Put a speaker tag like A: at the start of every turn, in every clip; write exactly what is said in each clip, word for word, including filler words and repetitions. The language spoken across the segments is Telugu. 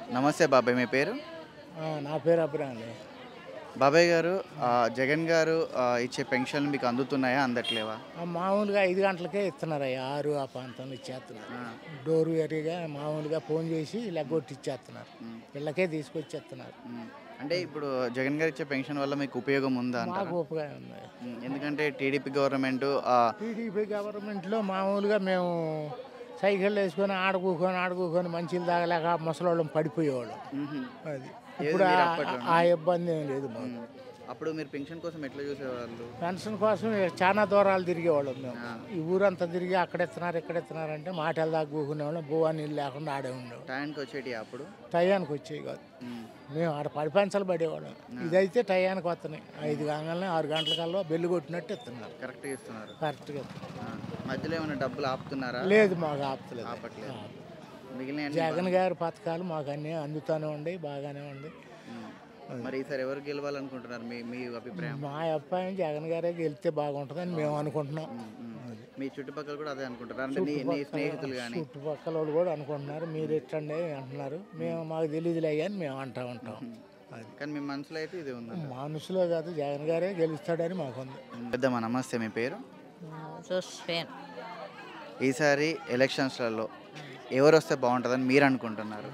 A: నమస్తే బాబాయ్, మీ పేరు?
B: ఆ, నా పేరు అభిరామ్.
A: బాబాయ్ గారు, ఆ, జగన్ గారు ఆ, ఇచ్చే పెన్షన్లు మీకు అందుతున్నాయా, అందట్లేవా?
B: ఆ, మామూలుగా ఐదు గంటలకే ఇస్తున్నారయ్యా, ఆరు ఆ ప్రాంతంలో ఇచ్చేస్తున్నారు.
A: ఆ,
B: డోరు ఏరియాగా మామూలుగా ఫోన్ చేసి లెగ్గొట్టి ఇచ్చేస్తున్నారు.
A: ఉమ్,
B: ఇళ్ళకే తీసుకొచ్చేస్తున్నారు.
A: ఉమ్. అంటే ఇప్పుడు జగన్ గారు ఇచ్చే పెన్షన్ వల్ల మీకు ఉపయోగం ఉందా అంటారా?
B: మాకు ఉపయోగం ఉంది.
A: ఉమ్, ఎందుకంటే టీడీపీ గవర్నమెంట్
B: టీడీపీ గవర్నమెంట్లో మామూలుగా మేము సైకిల్ వేసుకొని ఆడుకోకొని ఆడుకోకొని మంచిలు తాగలేక ముసలోళ్ళం పడిపోయేవాళ్ళం. అది ఇప్పుడు
A: మీరు
B: ఆ-
A: అప్పట్లోనా?
B: ఆ ఇబ్బంది ఏం లేదు మాకు.
A: అప్పుడు మీరు పెన్షన్ కోసం ఎట్లా చూసేవాళ్ళు?
B: పెన్షన్ కోసం చాలా దూరాలు తిరిగేవాళ్ళం మేము.
A: ఆ.
B: ఈ ఊరంతా తిరిగి అక్కడ ఇస్తున్నారు ఇక్కడ ఇస్తున్నారు అంటే మాటలు దాకా కూకునేవాళ్ళం. బువ్వా నీళ్ళు లేకుండా ఆడే ఉండేవాళ్ళం.
A: టైంకి వచ్చేటి అప్పుడు?
B: టయానికి వచ్చేవి కాదు.
A: ఉమ్,
B: మేము ఆడ పడి పెన్షన్లు పడేవాళ్ళం. ఇదైతే టయానికి వస్తున్నాయి. ఐదు గంటలనే ఆరు గంటలకల్లా బెల్లు కొట్టినట్టు ఇస్తున్నారు.
A: కరెక్ట్గా ఇస్తున్నారు.
B: కరెక్ట్గా.
A: ఆ, మధ్యలో ఏమైనా డబ్బులు ఆపుతున్నారా?
B: లేదు, మాకు ఆపుతలేదు.
A: ఆపట్లేదు. మిగిలిన
B: జగన్ గారి పథకాలు మాకు అన్నీ అందుతూనే ఉండి బాగానే ఉంది.
A: మరి ఈసారి ఎవరు గెలవాలనుకుంటున్నారు, మీ మీ అభిప్రాయం?
B: మా అబ్బాయి జగన్ గారే గెలిస్తే బాగుంటుందని మేము అనుకుంటున్నాం. అది.
A: మీ చుట్టుపక్కల కూడా అదే అనుకుంటారు అంటే నీ నీ స్నేహితులు కానీ?
B: చుట్టుపక్కల వాళ్ళు కూడా అనుకుంటున్నారు మీరు ఎట్టండి అంటున్నారు. మేము మాకు తెలియదులే అని మేము అంటూ ఉంటాం. అది
A: కానీ మీ మనసులో అయితే ఇది ఉంది.
B: మనసులో కాదు, జగన్ గారే గెలుస్తాడని మాకుంది.
A: పెద్దమ్మ నమస్తే, మీ పేరు?
C: చూస్తాను.
A: ఈసారి ఎలక్షన్స్లలో ఎవరు వస్తే బాగుంటుందని మీరు అనుకుంటున్నారు?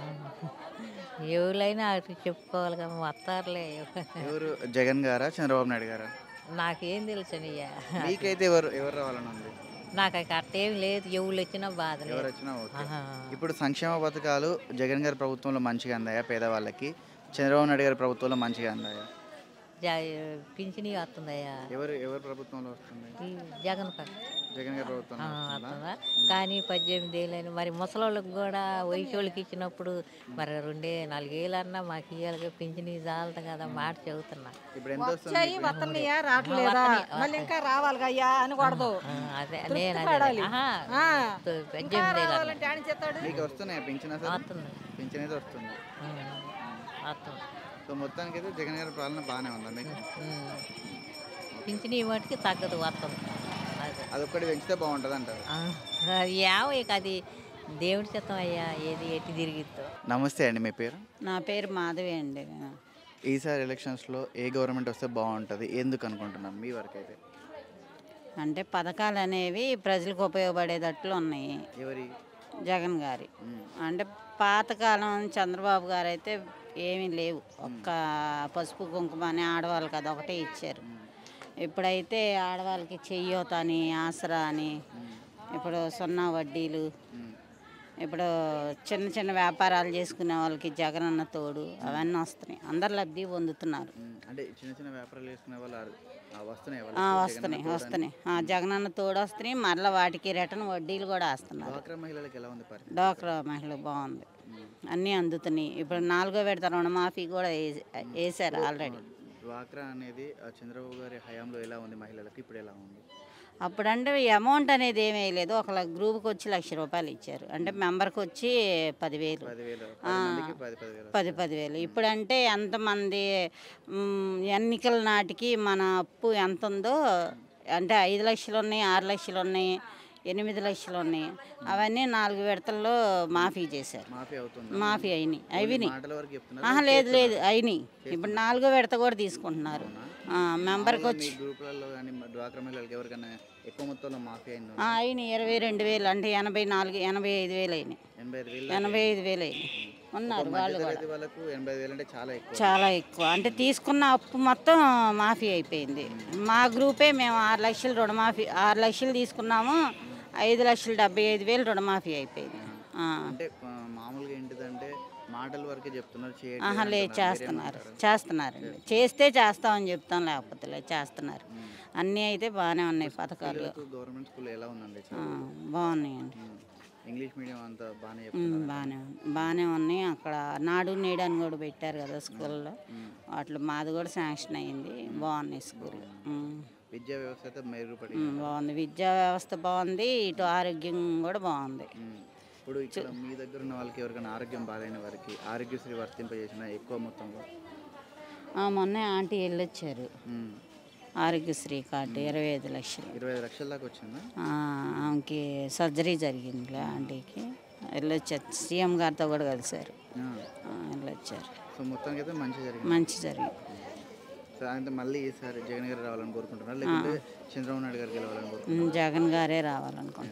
C: ఎవరైనా అటు చెప్పుకోవాలి కదా, వస్తారులే.
A: ఎవరు, జగన్ గారా చంద్రబాబు నాయుడు గారా?
C: నాకేం తెలుసనియ్యా,
A: మీకైతే ఎవరు ఎవరు రావాలని ఉంది?
C: నాకు అట్టేం లేదు. ఎవరు వచ్చినా బాధ
A: ఎవరు
C: లేదు.
A: వచ్చినా ఓకే.
C: ఆహా.
A: ఇప్పుడు సంక్షేమ పథకాలు జగన్ గారి ప్రభుత్వంలో మంచిగా అందాయా పేదవాళ్ళకి? చంద్రబాబు నాయుడు గారి ప్రభుత్వంలో మంచిగా అందాయా?
C: జ- పింఛని వస్తుందయ్యా,
A: ఎవరు ఎవరు ప్రభుత్వంలో వస్తుంది?
C: ఈ జగన్ పక్క
A: జగన్ గారి ప్రభుత్వంలో వస్తుందా?
C: వస్తుందా. కానీ పద్దెనిమిది ఏళ్ళని మరి ముసలోళ్ళకి కూడా వయసు వాళ్ళకి ఇచ్చినప్పుడు మరి రెండే నాలుగేళ్ళు అన్నా మాకు ఇవ్వాలి, పింఛని చాలదు కదా, మాట చెబుతున్నా.
A: ఇప్పుడు ఎంత వస్తుంది?
D: వచ్చాయి వస్తున్నాయా రావట్లేదా, మళ్ళీ ఇంకా రావాలి అయ్యా అనకూడదు.
C: ఆ, అదే నేను అదే. ఆహా,
D: ఆ,
C: పద్దెనిమిది ఏళ్ళు
D: రావాలంటే ఆయన చెప్తాడు.
A: మీకు వస్తున్నాయా పింఛన్? అసలు
C: వస్తుంది.
A: పింఛన్ అయితే వస్తుంది.
C: వస్తుంది.
A: సో మొత్తానికి అయితే జగన్ గారి పాలన బాగానే ఉందా మీకు?
C: పింఛని మటుకి తగ్గదు, వస్తుంది. అదే
A: అదొక్కటి పెంచితే బాగుంటుంది అంటారు.
C: యావ ఇక అది దేవుడి చిత్తం అయ్యా, ఏది ఎట్టి తిరిగిద్దో.
A: నమస్తే అండి, మీ పేరు?
E: నా పేరు మాధవి అండి.
A: ఈసారి ఎలక్షన్స్లో ఏ గవర్నమెంట్ వస్తే బాగుంటుంది, ఎందుకు అనుకుంటున్నాం మీ వరకు అయితే?
E: అంటే పథకాలు అనేవి ప్రజలకు ఉపయోగపడేటట్లు ఉన్నాయి.
A: ఎవరి?
E: జగన్ గారి.
A: మ్మ్.
E: అంటే పాతకాలం చంద్రబాబు గారు అయితే ఏమీ లేవు. ఒక్క పసుపు కుంకుమ అని ఆడవాళ్ళకి అది ఒకటే ఇచ్చారు. ఇప్పుడైతే ఆడవాళ్ళకి చెయ్యోత అని, ఆసరా అని, ఇప్పుడు సున్నా వడ్డీలు, ఇప్పుడు చిన్న చిన్న వ్యాపారాలు చేసుకునే వాళ్ళకి జగనన్న తోడు అవన్నీ వస్తున్నాయి. అందరు లబ్ధి పొందుతున్నారు.
A: ఉమ్, అంటే చిన్న చిన్న వ్యాపారాలు చేసుకునే వాళ్ళు ఆ- ఆ వస్తున్నాయి
E: ఆ,
A: వాళ్ళకి
E: వస్తున్నాయి
A: జగనన్న తోడు
E: వస్తున్నాయి ఆ, జగనన్న తోడు వస్తున్నాయి. మరలా వాటికి రిటర్న్ వడ్డీలు కూడా
A: అని.
E: వేస్తున్నారు.
A: డ్వాక్రా మహిళలకు ఎలా ఉంది పరిస్థితి?
E: డోక్రా మహిళలు బాగుంది, అన్నీ అందుతున్నాయి. ఇప్పుడు నాలుగో విడత రుణమాఫీ కూడా వేసి- వేసారు ఆల్రెడీ.
A: డ్వాక్రా అనేది ఆ చంద్రబాబు గారి హయాంలో ఎలా ఉంది మహిళలకు, ఇప్పుడు ఎలా ఉంది?
E: అప్పుడంటే అమౌంట్ అనేది ఏమీ లేదు. ఒక ల- గ్రూప్కి వచ్చి లక్ష రూపాయలు ఇచ్చారు. అంటే మెంబర్కి వచ్చి పదివేలు,
A: పదివేలు పది మందికి పది పదివేలు
E: పది పదివేలు. ఇప్పుడంటే ఎంతమంది మ్, ఎన్నికల నాటికి మన అప్పు ఎంత ఉందో, అంటే ఐదు లక్షలు ఉన్నాయి, ఆరు లక్షలు ఉన్నాయి, ఎనిమిది లక్షలు ఉన్నాయి. అవన్నీ నాలుగు విడతల్లో మాఫీ చేశారు.
A: మాఫీ అవుతుంది.
E: మాఫీ అయినాయి అయినాయి
A: మాటల వరకు చెప్తున్నారు.
E: ఆహా, లేదు లేదు అయినాయి. ఇప్పుడు నాలుగో విడత కూడా తీసుకుంటున్నారు. ఆ, మెంబర్కి వచ్చి
A: మీ గ్రూపులలో కానీ డ్వాక్రా మహిళలకు ఎవరికైనా ఎక్కువ మొత్తంలో మాఫీ అయింది?
E: ఆ, అయినాయి ఇరవై రెండు వేలు, అంటే ఎనభై నాలుగు ఎనభై ఐదు వేలు అయినాయి.
A: ఎనభై ఐదు వేలు
E: ఎనభై ఐదు వేలు అయినాయి. ఉన్నారు వాళ్ళు కూడా.
A: మధ్యతరగతి వాళ్ళకు ఎనభై ఐదు వేలు అంటే చాలా ఎక్కువ.
E: చాలా ఎక్కువ. అంటే తీసుకున్న అప్పు మొత్తం మాఫీ అయిపోయింది. మా గ్రూపే మేము ఆరు లక్షలు రుణమాఫీ, ఆరు లక్షలు తీసుకున్నాము, ఐదు లక్షలు డెబ్బై ఐదు వేలు రుణమాఫీ అయిపోయింది. ఆ.
A: అంటే ఆ, మామూలుగా ఏంటిదంటే మాటల వరకే చెప్తున్నారు, చేయట్లేదు
E: ఆహా, లేదు
A: అంటున్నారు.
E: చేస్తున్నారు
A: మీరేమంటారు?
E: చేస్తున్నారండి. చేస్తే చేస్తామని చెప్తాం, లేకపోతే లేదు, చేస్తున్నారు. అన్నీ అయితే బాగానే ఉన్నాయి పథకాలు.
A: పిల్లలకు గవర్నమెంట్ స్కూల్ ఎలా ఉందండి?
E: ఆ, బాగున్నాయండి.
A: ఉమ్. ఇంగ్లీష్ మీడియం అంతా బాగానే
E: ఉమ్,
A: చెప్తున్నారు.
E: బాగానే ఉంది, బాగానే ఉన్నాయి. అక్కడ నాడు నేడు అని కూడా పెట్టారు కదా స్కూల్లో, వాటిలో మాది కూడా శాంక్షన్ అయ్యింది. బాగున్నాయి స్కూల్. ఉమ్.
A: విద్యా వ్యవస్థ అయితే మెరుగుపడి.
E: ఉమ్, బాగుంది. విద్యా వ్యవస్థ బాగుంది, ఇటు ఆరోగ్యం కూడా బాగుంది.
A: ఉమ్. ఇప్పుడు ఇక్కడ మీ దగ్గర ఉన్న వాళ్ళకి ఎవరికైనా ఆరోగ్యం బాగాలేని వారికి ఆరోగ్యశ్రీ వర్తింపజేసిన ఎక్కువ మొత్తంలో?
E: ఆ, మొన్న ఆంటీ వెళ్ళొచ్చారు,
A: ఉమ్.
E: ఆరోగ్యశ్రీ కార్డు ఇరవై ఐదు లక్షలు.
A: ఇరవై ఐదు లక్షల దాకా వచ్చిందా?
E: ఆ, ఆమెకి సర్జరీ జరిగింది ఆంటీకి. వెళ్ళొచ్చారు, సీఎం గారితో కూడా కలిశారు.
A: ఆ.
E: ఆ, వచ్చారు.
A: సో మొత్తానికి అయితే మంచి జరిగింది.
E: మంచి జరిగింది.
A: సో అంటే మళ్ళీ ఈసారి జగన్ గారు రావాలని కోరుకుంటున్నారు లేకపోతే చంద్రబాబు నాయుడు గారికి గెలవాలని కోరుకుంటున్నారు?
E: జగన్ గారే రావాలనుకుంటున్నాను.